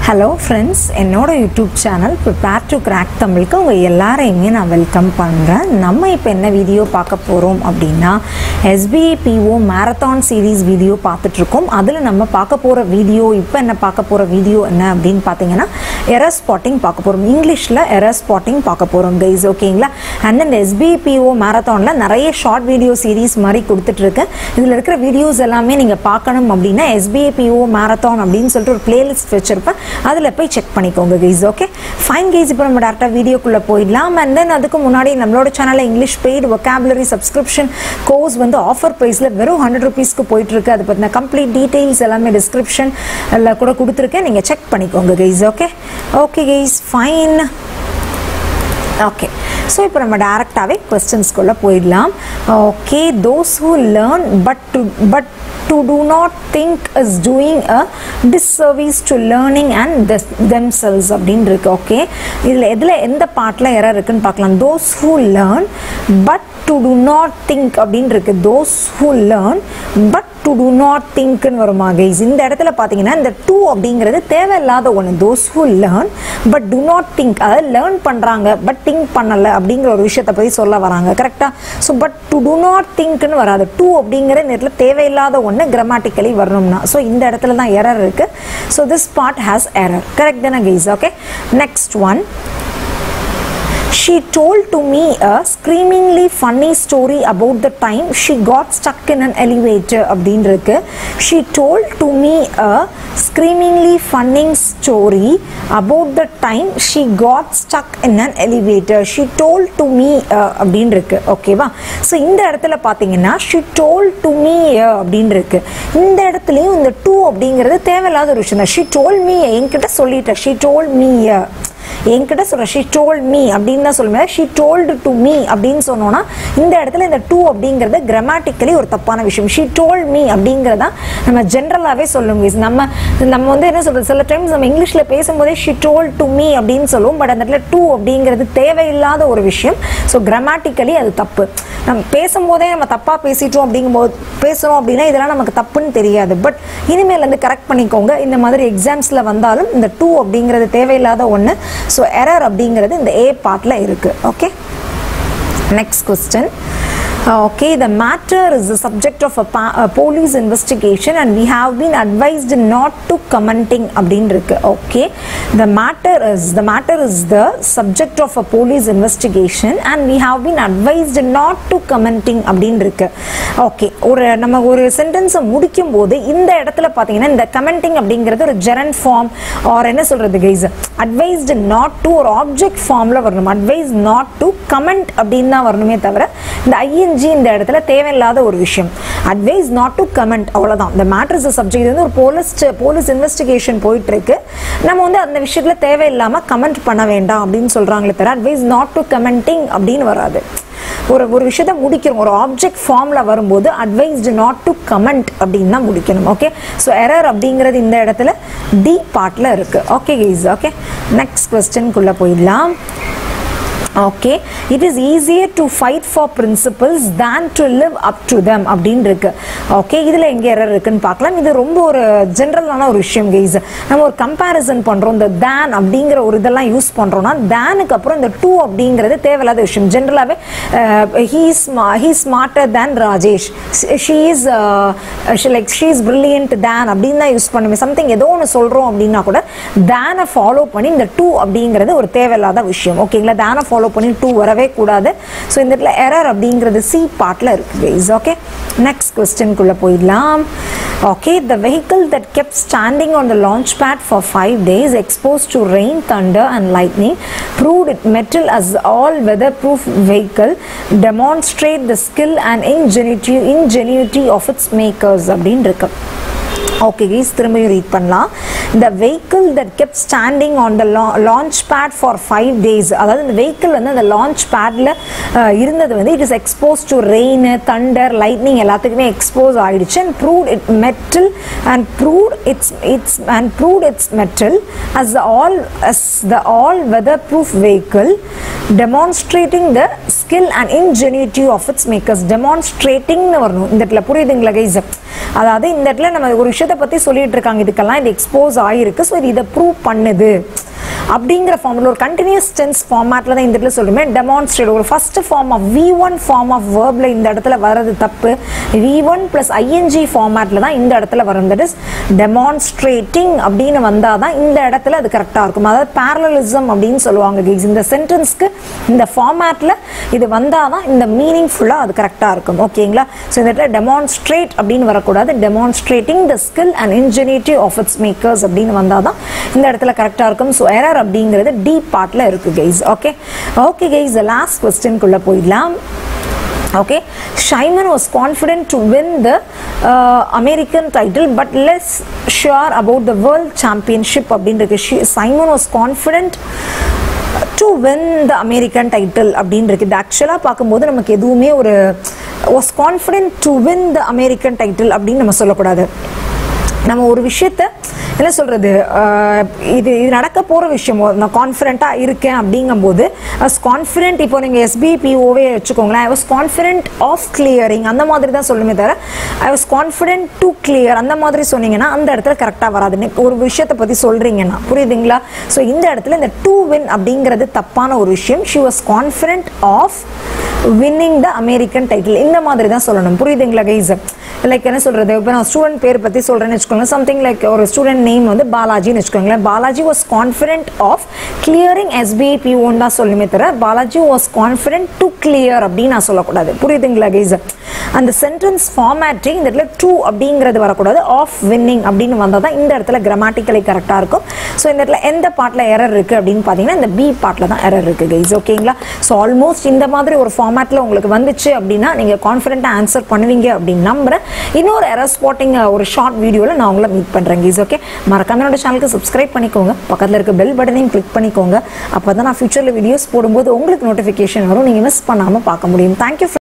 Hello friends, என்னோட YouTube channel Prepare to Crack தமிழுக்கு உங்க எல்லாரையுமே நான் வெல்கம் பண்றேன். நம்ம இப்போ என்ன வீடியோ பார்க்க போறோம் அப்படின்னா SBAPO மேரத்தான் சீரிஸ் வீடியோ பார்த்துட்டு இருக்கோம். அதுல நம்ம பார்க்க போற வீடியோ இப்போ என்ன பார்க்க போற வீடியோ என்ன அப்படினு பாத்தீங்கன்னா எரர் ஸ்பாட்டிங் பார்க்க போறோம். இங்கிலீஷ்ல எரர் ஸ்பாட்டிங் பார்க்க போறோம் गाइस, ஓகேங்களா? அண்ட் இந்த SBAPO மேரத்தான்ல நிறைய ஷார்ட் வீடியோ சீரிஸ் மாதிரி கொடுத்துட்டு இருக்கேன். இதுல இருக்கிற வீடியோஸ் எல்லாமே நீங்க பார்க்கணும் அப்படினா SBAPO மேரத்தான் அப்படினு சொல்லிட்டு ஒரு பிளேலிஸ்ட் வச்சிருப்பேன். அதுல போய் செக் பண்ணிக்கோங்க गाइस. ஓகே ஃபைன் गाइस, இப்போ நம்ம டைரக்டா வீடியோக்குள்ள போயிடலாம். and then அதுக்கு முன்னாடி நம்மளோட சேனல்ல English paid vocabulary subscription course வந்து ஆஃபர் பிரைஸ்ல வெறும் 100 ரூபீஸ்க்கு போயிட்டு இருக்கு. அது பத்தின கம்ப்ளீட் டீடைல்ஸ் எல்லாமே டிஸ்கிரிப்ஷன்ல கூட கொடுத்திருக்கேன், நீங்க செக் பண்ணிக்கோங்க guys. Okay guys, fine. Okay so இப்போ நம்ம டைரக்டாகவே கொஸ்டின்ஸ்குள்ளே போயிடலாம். Okay, those who learn but to do not think is doing a disservice to learning and themselves அப்படின்னு இருக்கு. ஓகே, இதில் எந்த பார்ட்டில் எரர் இருக்குன்னு பார்க்கலாம். those who learn but to do not think அப்படின்னு இருக்கு. those who learn but to do not think ன்னு வருமா guys? இந்த இடத்துல பார்த்தீங்கன்னா இந்த to அப்படிங்கிறது தேவையில்லாத ஒன்று. those who learn but do not think, அதாவது லேர்ன் பண்ணுறாங்க பட் திங்க் பண்ணலை அப்படிங்கிற ஒரு விஷயத்தை பற்றி சொல்ல வராங்க, கரெக்டாக? So but to do not thinkன்னு வராது. to அப்படிங்கிற இந்த இடத்துல தேவையில்லாத ஒன்று கிராமட்டிக்கலி வரணும்னா, ஸோ இந்த இடத்துல தான் எரர் இருக்கு. So this part has error, correct தானே guys? Okay, next one. She told to me a screamingly funny story about the time she got stuck in an elevator அப்படின்னு இருக்கு. She told to me a screamingly funny story about the time she got stuck in an elevator. She told to me அப்படின்னு இருக்கு. ஓகேவா? So இந்த இடத்துல பார்த்தீங்கன்னா she told to me அப்படின்னு இருக்கு. இந்த இடத்துலையும் இந்த to அப்படிங்கிறது தேவையில்லாத ஒரு விஷயம் தான். she told me என்கிட்ட சொல்லிட்டேன். she told me என்கிட்ட சொல்ற she told me அப்படின்னு தான் சொல்லுவேன். she told to me அப்படின்னு சொன்னோன்னா இந்த இடத்துல இந்த to அப்படிங்கிறது கிராமட்டிக்கலி ஒரு தப்பான விஷயம். she told me அப்படிங்கிறதா நம்ம ஜென்ரலாகவே சொல்லுங்க. நம்ம வந்து என்ன சொல்றது, சில டைம்ஸ் நம்ம இங்கிலீஷில் பேசும்போதே she told to me அப்படின்னு சொல்லுவோம். பட் அந்த இடத்துல to அப்படிங்கிறது தேவையில்லாத ஒரு விஷயம். ஸோ கிராமட்டிக்கலி அது தப்பு. நம்ம பேசும்போதே நம்ம தப்பாக பேசிட்டோம் அப்படிங்கும்போது பேசுகிறோம் அப்படின்னா இதெல்லாம் நமக்கு தப்புன்னு தெரியாது. பட் இனிமேல் வந்து கரெக்ட் பண்ணிக்கோங்க. இந்த மாதிரி எக்ஸாம்ஸில் வந்தாலும் இந்த to அப்படிங்கிறது தேவையில்லாத ஒன்று. ஸோ எரர் அப்படிங்கிறது இந்த ஏ பார்ட்ல இருக்கு. Okay, next question. Okay, the matter is the subject of a police investigation and we have been advised not to commenting அப்படின்னு இருக்கு. Okay, the matter is the subject of a police investigation and we have been advised not to commenting அப்படின்னு இருக்கு. Okay, நம்ம ஒரு சென்டென்ஸை முடிக்கும் போது இந்த இடத்துல பார்த்தீங்கன்னா இந்த கமெண்டிங் அப்படிங்கிறது ஒரு ஜெரண்ட் ஃபார்ம் ஆர் என்ன சொல்றது கைஸ், அட்வைஸ்டு நாட் டு ஒரு ஆப்ஜெக்ட் ஃபார்ம்ல வரணும். அட்வைஸ் நாட் டு கமெண்ட் அப்படின்னு தான் வரணுமே தவிர இந்த ஐஎன்ஜி இந்த இடத்துல தேவையில்லாத ஒரு விஷயம். அட்வைஸ் நாட் டு கமெண்ட், அவ்வளவுதான். இந்த மேட்டர் இஸ் சப்ஜெக்ட் வந்து ஒரு போலீஸ் இன்வெஸ்டிகேஷன் போயிட்டு இருக்கு. நம்ம வந்து அந்த விஷயத்துல தேவையில்லாம கமெண்ட் பண்ண வேண்டாம் அப்படின்னு சொல்றாங்களே தவிர அட்வைஸ் நாட் டு கமெண்டிங் அப்படின்னு வராது. ஒரு விஷயத்தை முடிக்கிறோம் ஒரு ஆப்ஜெக்ட் ஃபார்ம்ல வரும்போது அட்வைஸ்டு நாட் டு கமெண்ட் அப்படின்னு தான் முடிக்கணும். ஓகே, ஸோ எரர் அப்படிங்கிறது இந்த இடத்துல டி பார்ட்ல இருக்கு. ஓகே கைஸ், ஓகே நெக்ஸ்ட் கொஸ்டின்குள்ள போயிடலாம். Okay, it is easier to fight for principles than to live up to them அப்படின்னு இருக்கு. ஓகே, இதுல எங்க எரர் இருக்குன்னு பார்க்கலாம். இது ரொம்ப ஒரு ஜென்ரலான ஒரு விஷயம் கைஸ். நம்ம ஒரு கம்பேரிசன் பண்றோம், இந்த தேன் அப்படிங்கிற ஒரு இதெல்லாம் யூஸ் பண்றோம்னா தேனுக்கு அப்புறம் இந்த to அப்படிங்கிறது தேவையில்லாத விஷயம். ஜென்ரலாவே he is smarter than Rajesh, she is brilliant than அப்படின்னு தான் யூஸ் பண்ணுவேன். சம்திங் ஏதோ ஒன்று சொல்றோம் அப்படின்னா கூட தேனை ஃபாலோ பண்ணி இந்த to அப்படிங்கிறது ஒரு தேவையில்லாத விஷயம். ஓகேங்களா? தேனை ஃபாலோ பண்ணி to வரவே கூடாது. ஸோ இந்த இடத்துல எரர் அப்படிங்கிறது சி பார்ட்ல இருக்கு guys. ஓகே, நெக்ஸ்ட் கொஸ்டின்குள்ள போயிடலாம். Okay, the vehicle that kept standing on the launch pad for 5 days exposed to rain, thunder and lightning proved it metal as all-weather-proof vehicle demonstrate the skill and ingenuity of its makers அப்படின்னு இருக்கு. Okay guys, திரும்பியும் read பண்ணலாம். the vehicle that kept standing on the launch pad for 5 days, அதாவது இந்த vehicle வந்து அந்த launch பேட்ல இருந்தது வந்து it is exposed to rain, thunder, lightning எல்லாத்துக்குமே எக்ஸ்போஸ் ஆயிடுச்சு. and proved its metal as the all weatherproof vehicle demonstrating the skill and ingenuity of its makers. demonstrating னு வரணும் இந்த இடத்துல, புரியுதுங்களா guys? அதாவது இந்த இடத்துல நம்ம ஒரு விஷயத்தை பற்றி சொல்லிட்டு இருக்காங்க, இதுக்கெல்லாம் இது எக்ஸ்போஸ் ஆகிருக்கு, ஸோ இது இதை ப்ரூவ் பண்ணுது அப்படிங்கிற ஃபார்மில் ஒரு கண்டினியூஸ் டென்ஸ் ஃபார்மேட்டில் தான் இந்த இடத்துல சொல்லுமே டெமான்ஸ்ட்ரேட். ஒரு first form of V1 form of வேர்பில் இந்த இடத்துல வர்றது தப்பு. V1 + ING ஃபார்மேட்டில் தான் இந்த இடத்துல வரும். தட் இஸ் டெமான்ஸ்ட்ரேட்டிங் அப்படின்னு வந்தால் தான் இந்த இடத்துல அது கரெக்டாக இருக்கும். அதாவது பேரலலிசம் அப்படின்னு சொல்லுவாங்க கைஸ். இந்த சென்டென்ஸ்க்கு இந்த ஃபார்மேட்டில் இது வந்தால் தான் இந்த மீனிங் ஃபுல்லாக அது கரெக்டாக இருக்கும். ஓகேங்களா? ஸோ இந்த இடத்துல டெமான்ஸ்ட்ரேட் அப்படின்னு வரக்கூடாது. Demonstrating the skill and ingenuity of its makers அப்படின்னு வந்தால் தான் இந்த இடத்துல கரெக்டாக இருக்கும். ஸோ எரர் அப்படிங்கிறது டி பார்ட்ல இருக்கு கைஸ். ஓகே கைஸ், லாஸ்ட் क्वेश्चनக்குள்ள போயிடலாம். Okay, Shaiman was confident to win the American title but less sure about the world championship அப்படின்றது. Simon was confident to win the American title அப்படின்றது. ஆக்சுவலாக பார்க்கும்போது நமக்கு எதுவுமே ஒரு was confident to win the American title அப்படின்னு நம்ம சொல்லக்கூடாது. நம்ம ஒரு விஷயத்தை என்ன சொல்கிறது, இது நடக்க போகிற விஷயமோ நான் கான்ஃபிடென்ட்டாக இருக்கேன் அப்படிங்கும்போது கான்ஃபிடென்ட், இப்போ நீங்கள் SBPOவே வச்சுக்கோங்களேன், I was confident of clearing அந்த மாதிரி தான் சொல்லுமே தவிர I was confident to clear அந்த மாதிரி சொன்னீங்கன்னா அந்த இடத்துல கரெக்டாக வராது. ஒரு விஷயத்தை பற்றி சொல்கிறீங்கன்னா புரியுதுங்களா? ஸோ இந்த இடத்துல இந்த டு வின் அப்படிங்கிறது தப்பான ஒரு விஷயம். She was confident of winning the American title இந்த மாதிரி தான் சொல்லணும். புரியுதுங்களா கைஸ்? லைக் என்ன சொல்கிறது, இப்போ நான் ஸ்டூடெண்ட் பேர் பற்றி சொல்கிறேன்னு வச்சுக்கோங்க. சம்திங் லைக் ஒரு ஸ்டூடெண்ட் நேம் வந்து பாலாஜின்னு வச்சுக்கோங்களேன். Balaji was confident of clearing SBPOன்னு தான் சொல்லுமே தவிர Balaji was confident to clear அப்படின்னு நான் சொல்லக்கூடாது. புரியுதுங்களா கைஸ்? அந்த சென்டென்ஸ் ஃபார்மேட்டிங் இந்த இடத்துல டூ அப்படிங்கிறது வரக்கூடாது. ஆஃப் வின்னிங் அப்படின்னு வந்தால் தான் இந்த இடத்துல கிராமட்டிக்கலி கரெக்டாக இருக்கும். ஸோ இந்த இடத்துல எந்த பார்ட்டில் எரர் இருக்குது அப்படின்னு பார்த்தீங்கன்னா இந்த பி பார்ட்டில் தான் எரர் இருக்குது கைஸ். ஓகேங்களா? ஸோ ஆல்மோஸ்ட் இந்த மாதிரி ஒரு ஃபார்மேட்டில் உங்களுக்கு வந்துச்சு அப்படின்னா நீங்கள் கான்ஃபிடென்ட்டாக ஆன்சர் பண்ணுவீங்க அப்படின்னு நம்புகிறேன். இன்னொரு எரர் ஸ்பாட்டிங் ஒரு ஷார்ட் வீடியோவில் நான் உங்களை மீட் பண்ணுறேன் கைஸ். ஓகே, மறக்காம என்னோட சேனலுக்கு சப்ஸ்கிரைப் பண்ணிக்கோங்க, பக்கத்தில் இருக்க பெல் பட்டனையும் கிளிக் பண்ணிக்கோங்க. அப்போ தான் நான் ஃபியூச்சரில் வீடியோஸ் போடும்போது உங்களுக்கு நோட்டிஃபிகேஷன் வரும், நீங்கள் மிஸ் பண்ணாமல் பார்க்க முடியும். தேங்க்யூ.